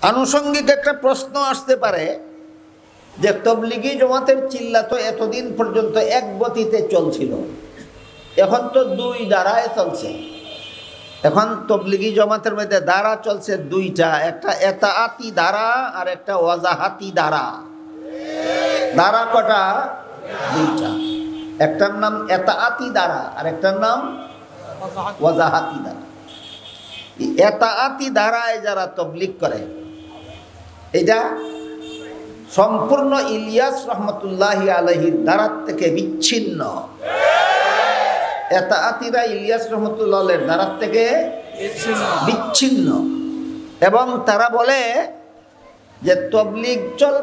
আনুষঙ্গিক একটা প্রশ্ন আসতে পারে যে তবলিগি জমাতের চিল্লা তো এতদিন পর্যন্ত এক গতিতে চলছিল, এখন তো দুই ধারায় চলছে। এখন তবলিগি জমাতের মধ্যে ধারা চলছে দুইটা, একটা এতাআতি ধারা আর একটা ওয়াজাহাতি ধারা। ধারা কটা? দুইটা। একটার নাম এতাআতি ধারা আর একটার নাম ওয়াজাহাতি ধারা। এতাআতি ধারায় যারা তবলিগ করে এটা সম্পূর্ণ ইলিয়াস রহমতুল্লাহি আলাইহির ধারার থেকে বিচ্ছিন্ন। এতাআতিরা ইলিয়াস রহমতুল্লাহের ধারার থেকে বিচ্ছিন্ন এবং তারা বলে যে তবলিগ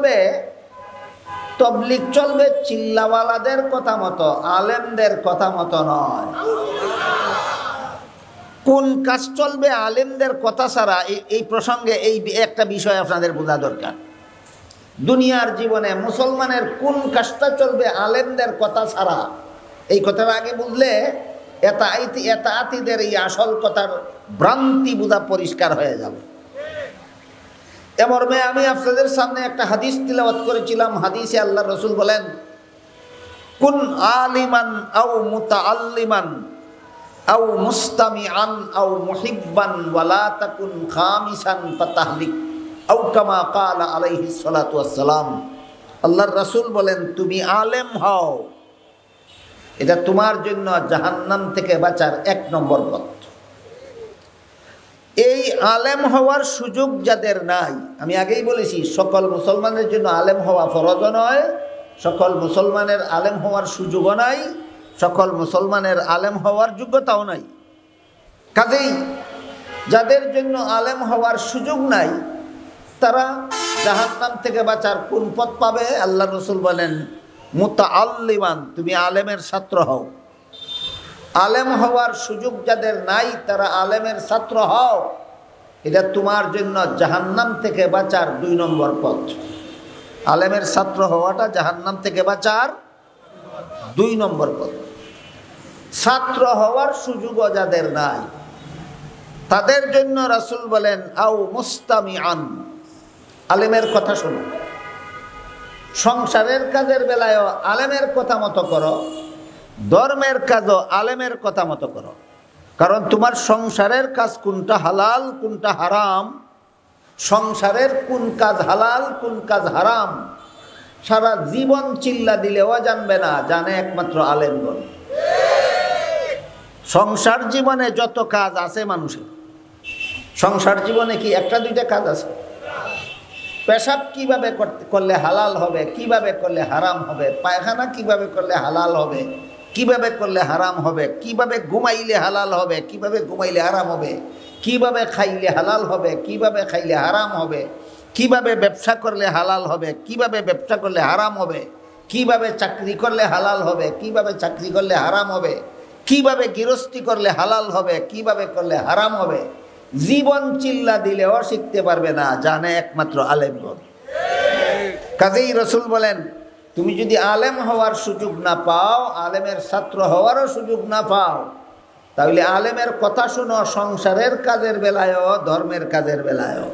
চলবে চিল্লাওয়ালাদের কথা মতো, আলেমদের কথা মতো নয়। কোন কাজ চলবে আলেমদের কথা ছাড়া? এই প্রসঙ্গে এই একটা বিষয় আপনাদের বোঝা দরকার। দুনিয়ার জীবনে মুসলমানের কোন কাজটা চলবে আলেমদের কথা ছাড়া, এই কথাটা আগে বুঝলে এতাআতিদের এই আসল কথার ভ্রান্তি বোঝা পরিষ্কার হয়ে যাবে। এ মর্মে আমি আপনাদের সামনে একটা হাদিস তিলাওয়াত করেছিলাম। হাদিসে আল্লাহ রসুল বলেন, কুন আলিমান আও মুতাআল্লিমান আও মুস্তামিআন আও মুহিব্বান ওয়ালা তাকুন খামিসান ফাতাহলিক আও কামা ক্বালা আলাইহিস সালাতু ওয়াস সালাম। আল্লাহর রাসূল বলেন, তুমি আলেম হও, এটা তোমার জন্য জাহান্নাম থেকে বাঁচার ১ নম্বর পথ। এই আলেম হওয়ার সুযোগ যাদের নাই, আমি আগেই বলেছি সকল মুসলমানের জন্য আলেম হওয়া ফরজ নয়, সকল মুসলমানের আলেম হওয়ার সুযোগও নাই, সকল মুসলমানের আলেম হওয়ার যোগ্যতাও নাই। কাজেই যাদের জন্য আলেম হওয়ার সুযোগ নাই তারা জাহান্নাম থেকে বাঁচার কোন পথ পাবে? আল্লাহ রসুল বলেন, মুতাআল্লিমান, তুমি আলেমের ছাত্র হও। আলেম হওয়ার সুযোগ যাদের নাই তারা আলেমের ছাত্র হও, এটা তোমার জন্য জাহান্নাম থেকে বাঁচার ২ নম্বর পথ। আলেমের ছাত্র হওয়াটা জাহান্নাম থেকে বাঁচার ২ নম্বর পথ। ছাত্র হওয়ার সুযোগও যাদের নাই তাদের জন্য রাসূল বলেন, আও মুস্তামিআন, আলেমের কথা শোনো। সংসারের কাজের বেলায়ও আলেমের কথা মতো করো, ধর্মের কাজও আলেমের কথা মতো করো। কারণ তোমার সংসারের কাজ কোনটা হালাল কোনটা হারাম, সংসারের কোন কাজ হালাল কোন কাজ হারাম সারা জীবন চিল্লা দিলেও জানবে না, জানে একমাত্র আলেমগণ। সংসার জীবনে যত কাজ আছে মানুষের, সংসার জীবনে কি একটা দুইটা কাজ আছে? পেশাব কিভাবে করলে হালাল হবে, কিভাবে করলে হারাম হবে, পায়খানা কিভাবে করলে হালাল হবে, কিভাবে করলে হারাম হবে, কিভাবে ঘুমাইলে হালাল হবে, কিভাবে ঘুমাইলে হারাম হবে, কিভাবে খাইলে হালাল হবে, কিভাবে খাইলে হারাম হবে, কিভাবে ব্যবসা করলে হালাল হবে, কিভাবে ব্যবসা করলে হারাম হবে, কিভাবে চাকরি করলে হালাল হবে, কিভাবে চাকরি করলে হারাম হবে, কিভাবে গৃহস্থী করলে হালাল হবে, কিভাবে করলে হারাম হবে, জীবন চিল্লা দিলেও শিখতে পারবে না, জানে একমাত্র আলেমগণ। কাজেই রাসূল বলেন, তুমি যদি আলেম হওয়ার সুযোগ না পাও, আলেমের ছাত্র হওয়ারও সুযোগ না পাও, তাহলে আলেমের কথা শুনো সংসারের কাজের বেলায়ও ধর্মের কাজের বেলায়ও।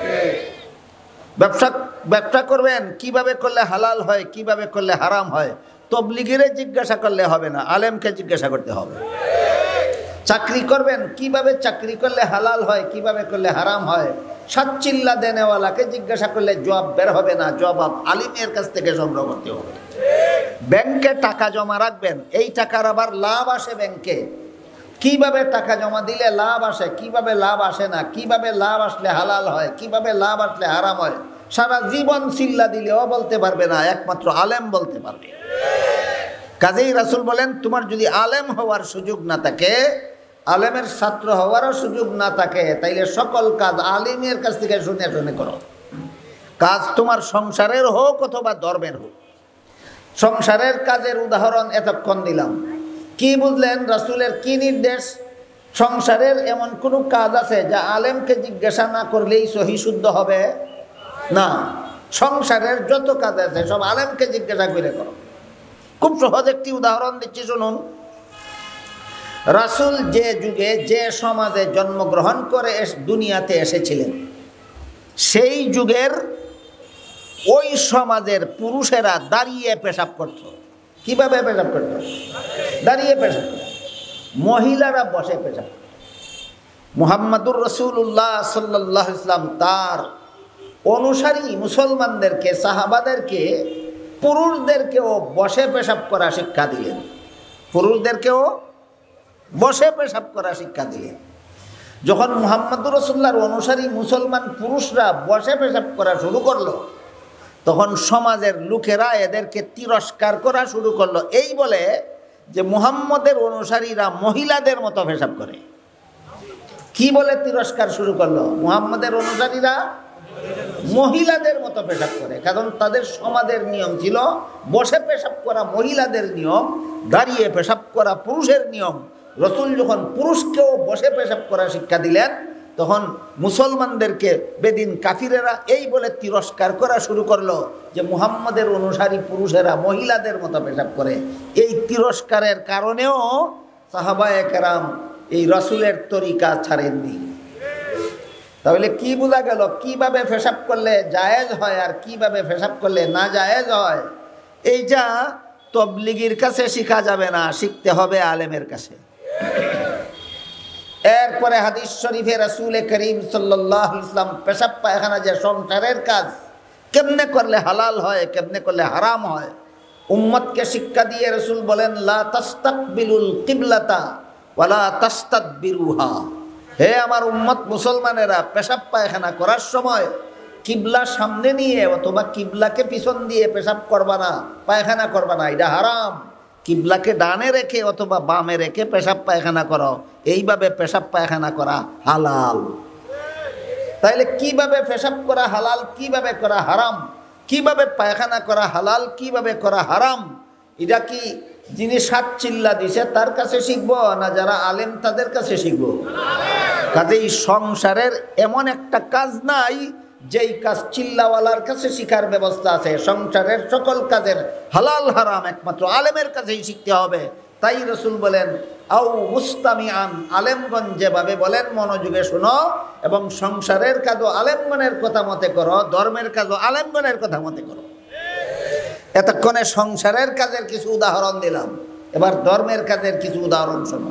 ব্যবসা করবেন, কিভাবে করলে হালাল হয়, কিভাবে করলে হারাম হয়, তবলিগিরে জিজ্ঞাসা করলে হবে না, আলেমকে জিজ্ঞাসা করতে হবে। চাকরি করবেন, কিভাবে চাকরি করলে হালাল হয়, কিভাবে করলে হারাম হয়, সাতচিল্লা দেনেওয়ালাকে জিজ্ঞাসা করলে জবাব বের হবে না, জবাব আলিমের কাছ থেকে সংগ্রহ করতে হবে। ব্যাংকে টাকা জমা রাখবেন, এই টাকার আবার লাভ আসে ব্যাংকে, কিভাবে টাকা জমা দিলে লাভ আসে, কিভাবে লাভ আসে না, কিভাবে লাভ আসলে হালাল হয়, কিভাবে লাভ আসলে হারাম হয়, সারা জীবন চিল্লা দিলেও বলতে পারবে না, একমাত্র আলেম বলতে পারবে। কাজেই রাসূল বলেন, তোমার যদি আলেম হওয়ার সুযোগ না থাকে, আলেমের ছাত্র হওয়ারও সুযোগ না থাকে, তাইলে সকল কাজ আলিমের কাছ থেকে শুনে শুনে করো। কাজ তোমার সংসারের হোক অথবা ধর্মের হোক। সংসারের কাজের উদাহরণ এতক্ষণ দিলাম। কি বুঝলেন? রাসূলের কি নির্দেশ? সংসারের এমন কোনো কাজ আছে যা আলেমকে জিজ্ঞাসা না করলেই সহি শুদ্ধ হবে না। সংসারের যত কাজ আছে সব আলেমকে জিজ্ঞাসা করে করো। খুব সহজ একটি উদাহরণ দিচ্ছি, শুনুন। রাসূল যে যুগে যে সমাজে জন্মগ্রহণ করে দুনিয়াতে এসেছিলেন, সেই যুগের ওই সমাজের পুরুষেরা দাঁড়িয়ে পেশাব করত। কিভাবে পেশাব করত? দাঁড়িয়ে পেশাব করত। মহিলারা বসে পেশাব করত। মুহাম্মাদুর রাসূলুল্লাহ সাল্লাল্লাহু আলাইহি ওয়াসাল্লাম তার অনুসারী মুসলমানদেরকে, সাহাবাদেরকে, পুরুষদেরকেও বসে পেশাব করা শিক্ষা দিলেন। পুরুষদেরকেও বসে পেশাব করা শিক্ষা দিলেন। যখন মুহাম্মাদুর রাসূলুল্লাহর অনুসারী মুসলমান পুরুষরা বসে পেশাব করা শুরু করলো, তখন সমাজের লোকেরা এদেরকে তিরস্কার করা শুরু করলো, এই বলে যে মুহাম্মদের অনুসারীরা মহিলাদের মতো পেশাব করে। কি বলে তিরস্কার শুরু করলো? মুহাম্মদের অনুসারীরা মহিলাদের মতো পেশাব করে। কারণ তাদের সমাজের নিয়ম ছিল বসে পেশাব করা মহিলাদের নিয়ম, দাঁড়িয়ে পেশাব করা পুরুষের নিয়ম। রাসূল যখন পুরুষকেও বসে পেশাব করা শিক্ষা দিলেন, তখন মুসলমানদেরকে বেদিন কাফিরেরা এই বলে তিরস্কার করা শুরু করলো যে মুহাম্মদের অনুসারী পুরুষেরা মহিলাদের মতো পেশাব করে। এই তিরস্কারের কারণেও সাহাবায়ে কেরাম এই রাসূলের তরিকা ছাড়েননি। তাহলে কি বোঝা গেল কিভাবে পেশাব করলে জায়েজ হয় আর কিভাবে পেশাব করলে না জায়েজ হয়? এইটা তবলিগীর কাছে শিখা যাবে না, শিখতে হবে আলেমের কাছে। এরপরে হাদিস শরীফে রাসূল করিম সাল্লাল্লাহু আলাইহি ওয়াসাল্লাম পেশাব পায়খানা যে সংসারের কাজ কেমনে করলে হালাল হয়, কেমনে করলে হারাম হয়, উম্মতকে শিক্ষা দিয়ে রাসূল বলেন, লা তাস্তাকবিলুল কিবলাতা ওয়ালা তাস্তাদবিরুহা। হে আমার উম্মত মুসলমানেরা, পেশাব পায়খানা করার সময় কিবলা সামনে নিয়ে অথবা কিবলাকে পিছন দিয়ে পেশাব করবা না, পায়খানা করবা না, এটা হারাম। কিবলাকে ডানে রেখে অথবা বামে রেখে পেশাব পায়খানা করো, এইভাবে পেশাব পায়খানা করা হালাল। তাইলে কিভাবে পেশাব করা হালাল, কিভাবে করা হারাম, কিভাবে পায়খানা করা হালাল, কিভাবে করা হারাম, এটা কি যিনি সাত চিল্লা দিছে তার কাছে শিখবো না যারা আলেম তাদের কাছে শিখবো? কাজেই সংসারের এমন একটা কাজ নাই যেই কাজ চিল্লাওয়ালার কাছে শিখার ব্যবস্থা আছে। সংসারের সকল কাজের হালাল হারাম একমাত্র আলেমের কাছেই শিখতে হবে। তাই রাসূল বলেন, আও মুস্তামিআন, আলেমগণ যেভাবে বলেন মনোযোগে শোনো, এবং সংসারের কাজও আলেমগণের কথা মতে করো, ধর্মের কাজও আলেমগণের কথা মতে করো। এতক্ষণে সংসারের কাজের কিছু উদাহরণ দিলাম, এবার ধর্মের কাজের কিছু উদাহরণ শোনো।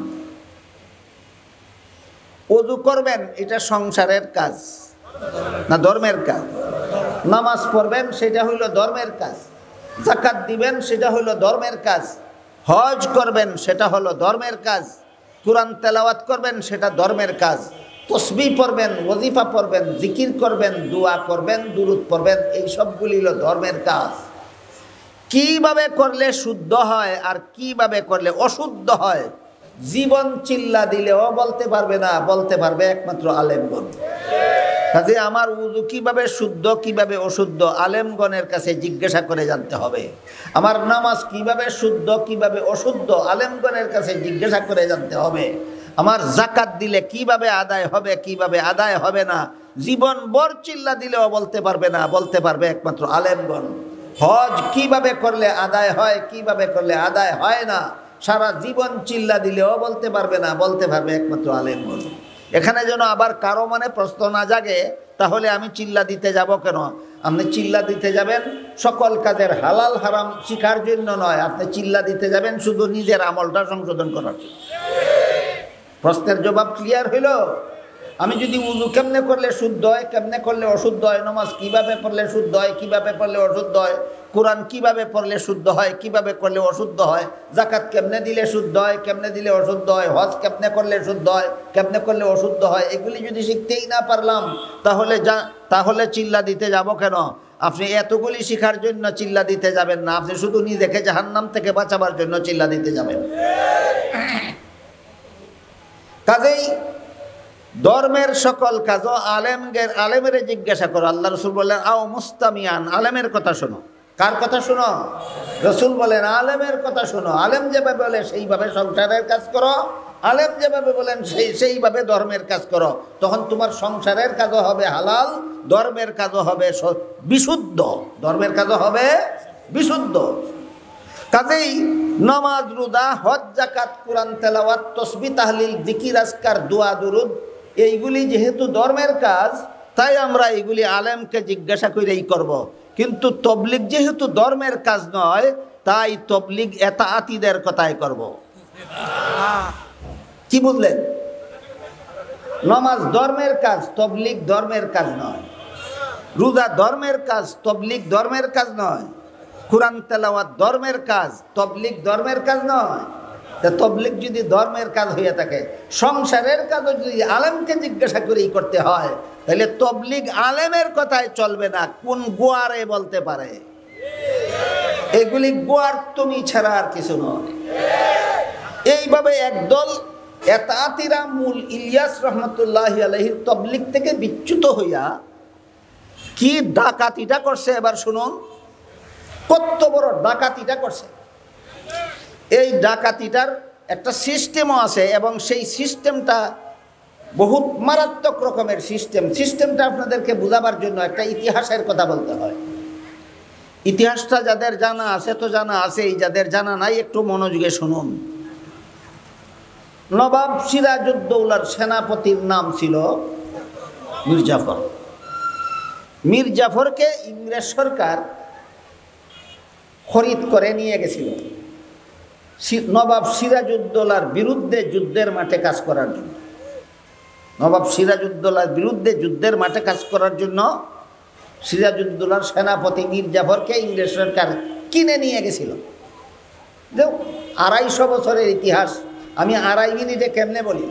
ওযু করবেন, এটা সংসারের কাজ না ধর্মের কাজ? নামাজ পড়বেন, সেটা হইল ধর্মের কাজ। যাকাত দিবেন, সেটা হইল ধর্মের কাজ। হজ করবেন, সেটা হলো ধর্মের কাজ। কুরআন তেলাওয়াত করবেন, সেটা ধর্মের কাজ। তসবিহ পড়বেন, ওয়াজিফা পড়বেন, জিকির করবেন, দোয়া করবেন, দুরূদ পড়বেন, এই সবগুলি হলো ধর্মের কাজ। কিভাবে করলে শুদ্ধ হয় আর কিভাবে করলে অশুদ্ধ হয়, জীবন চিল্লা দিলেও বলতে পারবে না, বলতে পারবে একমাত্র আলেমগণ। কাজে আমার উযু কিভাবে শুদ্ধ কিভাবে অশুদ্ধ আলেমগণের কাছে জিজ্ঞাসা করে জানতে হবে। আমার নামাজ কিভাবে শুদ্ধ কিভাবে অশুদ্ধ আলেমগণের কাছে জিজ্ঞাসা করে জানতে হবে। আমার যাকাত দিলে কিভাবে আদায় হবে কিভাবে আদায় হবে না, জীবন ভর চিল্লা দিলেও বলতে পারবে না, বলতে পারবে একমাত্র আলেমগণ। হজ কিভাবে করলে আদায় হয় কিভাবে করলে আদায় হয় না, সারা জীবন চিল্লা দিলেও বলতে পারবে না, বলতে পারবে একমাত্র আলেমগণ। এখানে যেন আবার কারো মনে প্রশ্ন না জাগে, তাহলে আমি চিল্লা দিতে যাব কেন? আপনি চিল্লা দিতে যাবেন সকল কাজের হালাল হারাম শিখার জন্য নয়, আপনি চিল্লা দিতে যাবেন শুধু নিজের আমলটা সংশোধন করার জন্য। প্রশ্নের জবাব ক্লিয়ার হইল? আমি যদি উযু কেমনে করলে শুদ্ধ হয় কেমনে করলে অশুদ্ধ হয়, নামাজ কিভাবে পড়লে শুদ্ধ হয় কিভাবে পড়লে অশুদ্ধ হয়, কোরআন কিভাবে পড়লে শুদ্ধ হয় কিভাবে করলে অশুদ্ধ হয়, যাকাত কেমনে দিলে শুদ্ধ হয় কেমনে দিলে অশুদ্ধ হয়, হজ কেমনে করলে শুদ্ধ হয় কেমনে করলে অশুদ্ধ হয়, এগুলি যদি শিখতেই না পারলাম তাহলে চিল্লা দিতে যাব কেন? আপনি এতগুলি শিখার জন্য চিল্লা দিতে যাবেন না, আপনি শুধু নিজেকে জাহান্নাম থেকে বাঁচাবার জন্য চিল্লা দিতে যাবেন। কাজেই ধর্মের সকল কাজও আলেমের জিজ্ঞাসা করো। আল্লাহ রাসূল বললেন, আও মুস্তামিয়ান, আলেমের কথা শোনো। কার কথা শোনো? রাসূল বলেন আলেমের কথা শোনো। আলেম যেভাবে বলে সেইভাবে সংসারের কাজ করো, আলেম যেভাবে বলেন সেইভাবে ধর্মের কাজ করো। তখন তোমার সংসারের কাজও হবে হালাল, ধর্মের কাজও হবে বিশুদ্ধ, ধর্মের কাজও হবে বিশুদ্ধ। কাজেই নামাজ রোজা হজ যাকাত কোরআন তেলাওয়াত তসবিহ তাহলিল জিকির আজকার দোয়া দুরুদ এইগুলি যেহেতু ধর্মের কাজ, তাই আমরা এগুলি আলেমকে জিজ্ঞাসা করেই করব। কিন্তু তবলিগ যেহেতু ধর্মের কাজ নয়, তাই তবলিগ এতাআতিদের কথাই করব। কি বুঝলেন? নামাজ ধর্মের কাজ, তবলিগ ধর্মের কাজ নয়। রোজা ধর্মের কাজ, তবলিগ ধর্মের কাজ নয়। কুরআন তেলাওয়াত ধর্মের কাজ, তবলিগ ধর্মের কাজ নয়। তা তবলিগ যদি ধর্মের কাজ হয়ে থাকে, সংসারের কাজও যদি আলেমকে জিজ্ঞাসা করেই করতে হয়, তাহলে তবলিগ আলেমের কথায় চলবে না। কোন গোয়ারে বলতে পারে? এগুলি গোয়ার তুমি ছাড়া আর কিছু নয়। এইভাবে একদল এতাআতিরা মূল ইলিয়াস রহমতুল্লাহি আলাইহির তবলিগ থেকে বিচ্যুত হইয়া কি ডাকাতিটা করছে এবার শুনুন। কত বড় ডাকাতিটা করছে। এই ডাকাতিটার একটা সিস্টেমও আছে এবং সেই সিস্টেমটা বহুত মারাত্মক রকমের সিস্টেমটা আপনাদেরকে বোঝাবার জন্য একটা ইতিহাসের কথা বলতে হয়। ইতিহাসটা যাদের জানা আছে তো জানা আছেই, যাদের জানা নাই একটু মনোযোগে শুনুন। নবাব সিরাজউদ্দৌলার সেনাপতির নাম ছিল মীর জাফর। মীর জাফরকে ইংরেজ সরকার খরিদ করে নিয়ে গেছিল নবাব সিরাজউদ্দৌলার বিরুদ্ধে যুদ্ধের মাঠে কাজ করার জন্য। নবাব সিরাজউদ্দৌলার বিরুদ্ধে যুদ্ধের মাঠে কাজ করার জন্য সিরাজউদ্দৌলার সেনাপতি মীর জাফরকে ইংরেজ সরকার কিনে নিয়ে গেছিল। 250 বছরের ইতিহাস আমি 2.5 মিনিটে কেমনে বলি।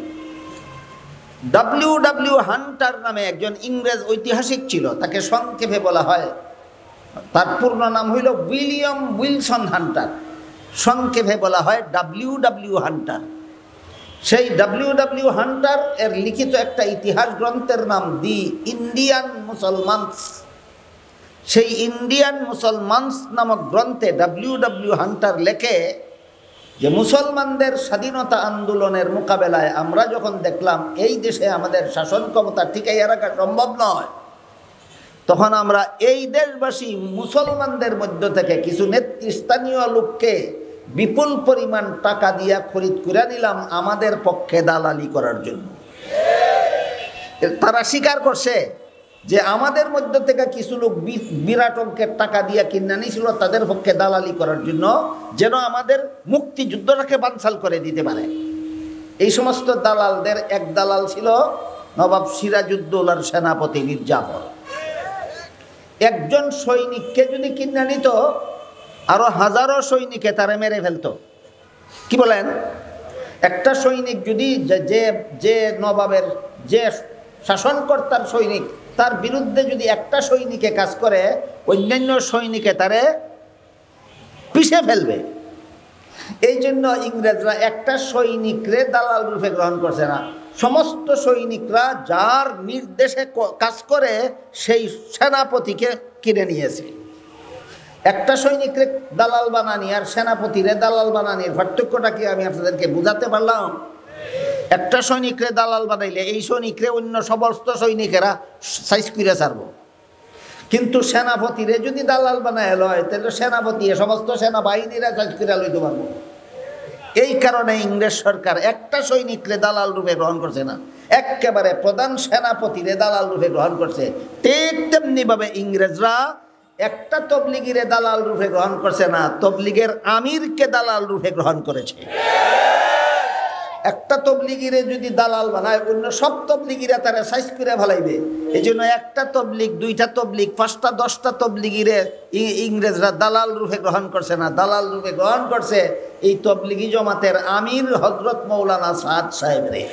ডব্লিউ হান্টার নামে একজন ইংরেজ ঐতিহাসিক ছিল, তাকে সংক্ষেপে বলা হয়, তার পূর্ণ নাম হইল উইলিয়াম উইলসন হান্টার, সংক্ষেপে বলা হয় ডব্লিউ হান্টার। সেই ডব্লিউ হান্টার এর লিখিত একটা ইতিহাস গ্রন্থের নাম দি ইন্ডিয়ান মুসলমানস। সেই ইন্ডিয়ান মুসলমানস নামক গ্রন্থে ডব্লিউ হান্টার লেখে যে মুসলমানদের স্বাধীনতা আন্দোলনের মোকাবেলায় আমরা যখন দেখলাম এই দেশে আমাদের শাসন ক্ষমতা টিকাইয়া রাখা সম্ভব নয়, তখন আমরা এই দেশবাসী মুসলমানদের মধ্য থেকে কিছু নেতৃস্থানীয় লোককে বিপুল পরিমাণ টাকা দিয়া খরিদ করে নিলাম আমাদের পক্ষে দালালি করার জন্য। তারা স্বীকার করছে যে আমাদের মধ্য থেকে কিছু লোক বিরাট অঙ্কের টাকা দিয়া কিনে নিয়েছিল তাদের পক্ষে দালালি করার জন্য, যেন আমাদের মুক্তিযুদ্ধটাকে বানচাল করে দিতে পারে। এই সমস্ত দালালদের এক দালাল ছিল নবাব সিরাজউদ্দৌলার সেনাপতি মীর জাফর। একজন সৈনিককে যদি কিনে নিত, আরো হাজারো সৈনিকে তারা মেরে ফেলতো। কি বলেন? একটা সৈনিক যদি যে নবাবের যে শাসনকর্তার সৈনিক, তার বিরুদ্ধে যদি একটা সৈনিকে কাজ করে, অন্যান্য সৈনিকে তারে পিষে ফেলবে। এই জন্য ইংরেজরা একটা সৈনিকরে দালাল রূপে গ্রহণ করছে না, সমস্ত সৈনিকরা যার নির্দেশে কাজ করে সেই সেনাপতিকে কিনে নিয়েছে। একটা সৈনিকরে দালাল বানানি আর সেনাপতিরে দালাল বানানির পার্থক্যটা কি আমি আপনাদেরকে বুঝাতে পারলাম? একটা সৈনিকরে দালাল বানাইলে এই সৈনিকরে অন্য সমস্ত সৈনিকেরা সাইজ করে ছাড়বো, কিন্তু সেনাপতিরে যদি দালাল বানায় লয় তাহলে সেনাপতি সমস্ত সেনাবাহিনীরা সাইজ করে লইতে পারবো। এই কারণে ইংরেজ সরকার একটা সৈনিকরে দালাল রূপে গ্রহণ করছে না, একেবারে প্রধান সেনাপতিরে দালাল রূপে গ্রহণ করছে। ঠিক তেমনিভাবে ইংরেজরা একটা তবলিগিরে দালাল রূপে গ্রহণ করছে না, তবলিগের আমিরকে দালাল রূপে গ্রহণ করেছে। একটা তবলিগিরে যদি দালাল বানায়, অন্য সব তবলিগিরা তারা সাইজ করে ফেলাইবে। এই জন্য একটা তবলিগ, 2টা তবলিগ, 5টা 10টা তবলিগিরে ইংরেজরা দালাল রূপে গ্রহণ করছে না, দালাল রূপে গ্রহণ করছে এই তবলিগি জমাতের আমির হযরত মৌলানা সাদ সাহেবরে।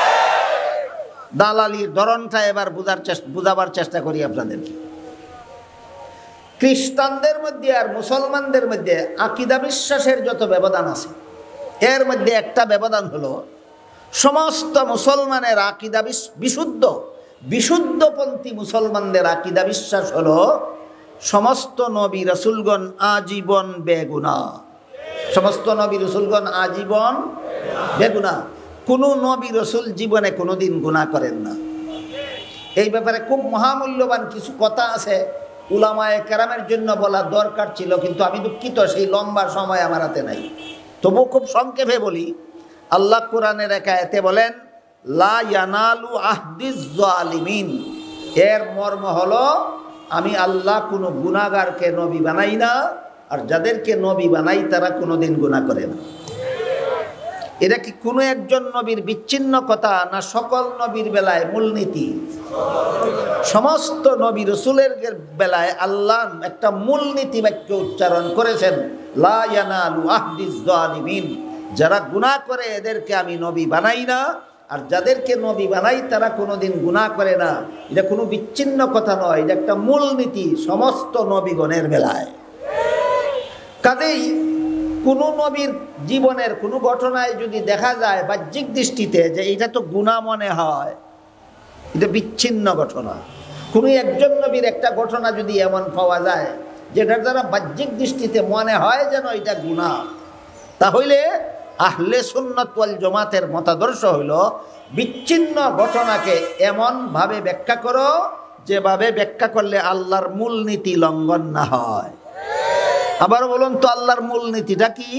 দালালির ধরনটা এবার বুঝাবার চেষ্টা করি আপনাদেরকে। খ্রিস্টানদের মধ্যে আর মুসলমানদের মধ্যে আকীদা বিশ্বাসের যত ব্যবধান আছে, এর মধ্যে একটা ব্যবধান হলো সমস্ত মুসলমানের আকীদা বিশুদ্ধপন্থী মুসলমানদের আকীদা বিশ্বাস হলো সমস্ত নবী রাসূলগণ আজীবন বেগুনাহ। সমস্ত নবী রাসূলগণ আজীবন বেগুনাহ, কোনো নবী রাসূল জীবনে কোনোদিন গুনাহ করেন না। এই ব্যাপারে খুব মহামূল্যবান কিছু কথা আছে, উলামায়ে কেরামের জন্য বলা দরকার ছিল, কিন্তু আমি দুঃখিত সেই লম্বা সময় আমার হাতে নাই। তবু খুব সংক্ষেপে বলি। আল্লাহ কোরআনের এক আয়াতে বলেন, লা ইয়ানালু আহদিজ জালিমিন, এর মর্ম হলো আমি আল্লাহ কোনো গুনাহগারকে নবী বানাই না, আর যাদেরকে নবী বানাই তারা কোনোদিন গুনাহ করে না। এটা কি কোনো একজন নবীর বিচ্ছিন্ন কথা, না সকল নবীর বেলায় মূলনীতি? সমস্ত নবী রসুলের বেলায় আল্লাহ একটা মূলনীতি বাক্য উচ্চারণ করেছেন, লা ইয়ানালু আহদিজ যালিমিন, যারা গুনাহ করে এদেরকে আমি নবী বানাই না, আর যাদেরকে নবী বানাই তারা কোনোদিন গুনাহ করে না। এটা কোনো বিচ্ছিন্ন কথা নয়, এটা একটা মূলনীতি সমস্ত নবীগণের বেলায়। কাজেই কোনো নবীর জীবনের কোনো ঘটনায় যদি দেখা যায় বাহ্যিক দৃষ্টিতে যে এটা তো গুনাহ মনে হয়, এটা বিচ্ছিন্ন ঘটনা। কোনো একজন নবীর একটা ঘটনা যদি এমন পাওয়া যায় যেটার দ্বারা বাহ্যিক দৃষ্টিতে মনে হয় যেন এটা গুনাহ, তাহলে আহলে সুন্নাত ওয়াল জামাতের মতাদর্শ হইল বিচ্ছিন্ন ঘটনাকে এমনভাবে ব্যাখ্যা করো যেভাবে ব্যাখ্যা করলে আল্লাহর মূলনীতি লঙ্ঘন না হয়। আবার বলুন তো, আল্লাহর মূলনীতিটা কি?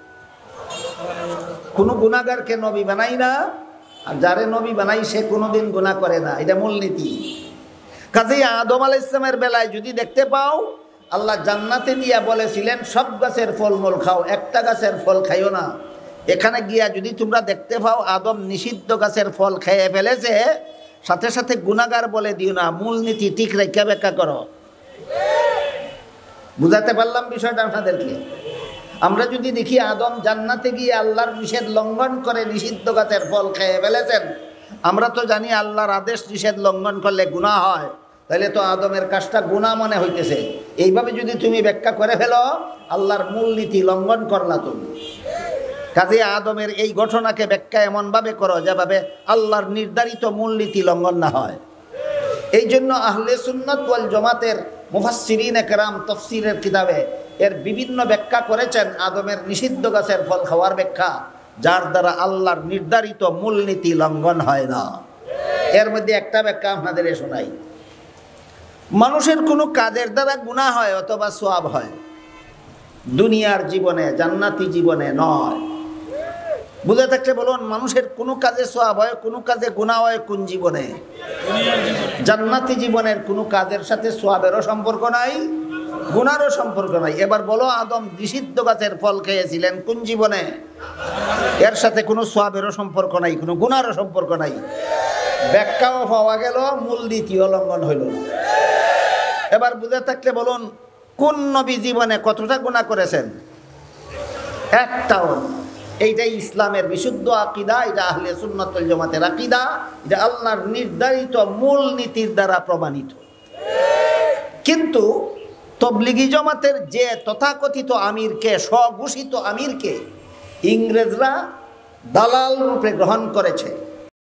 কোনো গুনাহগারকে নবী বানাই না, আর যারে নবী বানাই সে কোনোদিন গুনাহ করে না, এটা মূলনীতি। কাজেই আদম আলাইহিস সালামের বেলায় যদি দেখতে পাও, আল্লাহ জান্নাতে নিয়ে বলেছিলেন সব গাছের ফলমূল খাও, একটা গাছের ফল খাইও না। এখানে গিয়া যদি তোমরা দেখতে পাও আদম নিষিদ্ধ গাছের ফল খেয়ে ফেলেছে, সাথে সাথে গুনাহগার বলে দিও না, মূলনীতি ঠিক রেখে ব্যাখ্যা করো। বুঝাতে পারলাম বিষয়টা আপনাদেরকে? আমরা যদি দেখি আদম জান্নাতে গিয়ে আল্লাহর নিষেধ লঙ্ঘন করে নিষিদ্ধ গাছের ফল খেয়ে ফেলেছেন, আমরা তো জানি আল্লাহর আদেশ নিষেধ লঙ্ঘন করলে গুনাহ হয়, তাহলে তো আদমের কাজটা গুনাহ মনে হইতেছে। এইভাবে যদি তুমি ব্যাখ্যা করে ফেলো, আল্লাহর মূলনীতি লঙ্ঘন করলা তুমি। কাজে আদমের এই ঘটনাকে ব্যাখ্যা এমনভাবে করো যেভাবে আল্লাহর নির্ধারিত মূলনীতি লঙ্ঘন না হয়। এই জন্য আহলে সুন্নাত ওয়াল জামাতের মুফাসসিরিনে কেরাম তাফসীরের কিতাবে এর বিভিন্ন ব্যাখ্যা করেছেন আদমের নিষিদ্ধ গাছের ফল খাওয়ার ব্যাখ্যা, যার দ্বারা আল্লাহর নির্ধারিত মূলনীতি লঙ্ঘন হয় না। এর মধ্যে একটা ব্যাখ্যা আপনাদের শোনাই। মানুষের কোনো কাজের দ্বারা গুনাহ হয় অথবা সওয়াব হয়, দুনিয়ার জীবনে, জান্নাতি জীবনে নয়। বুঝে থাকলে বলুন, মানুষের কোনো কাজে সওয়াব হয়, কোনো কাজে গুনাহ হয় কোন জীবনে? জান্নাতি জীবনের কোনো কাজের সাথে সওয়াবেরও সম্পর্ক নাই, গুনাহরও সম্পর্ক নাই। এবার বলো, আদম নিষিদ্ধ গাছের ফল খেয়েছিলেন কোন জীবনে? এর সাথে কোনো সওয়াবেরও সম্পর্ক নাই, কোনো গুনাহরও সম্পর্ক নাই। ব্যাখ্যাও পাওয়া গেল, মূলনীতিও লঙ্ঘন হইল না। এবার বুঝে থাকলে বলুন, কোন নবী জীবনে কতটা গুনাহ করেছেন? একটাও। এইটাই ইসলামের বিশুদ্ধ আকীদা, এটা আহলে সুন্নাত ওয়াল জামাতের আকীদা, এটা আল্লাহর নির্ধারিত মূলনীতির দ্বারা প্রমাণিত। কিন্তু তবলিগি জামাতের যে তথাকথিত আমিরকে, স্বঘোষিত আমিরকে ইংরেজরা দালাল রূপে গ্রহণ করেছে,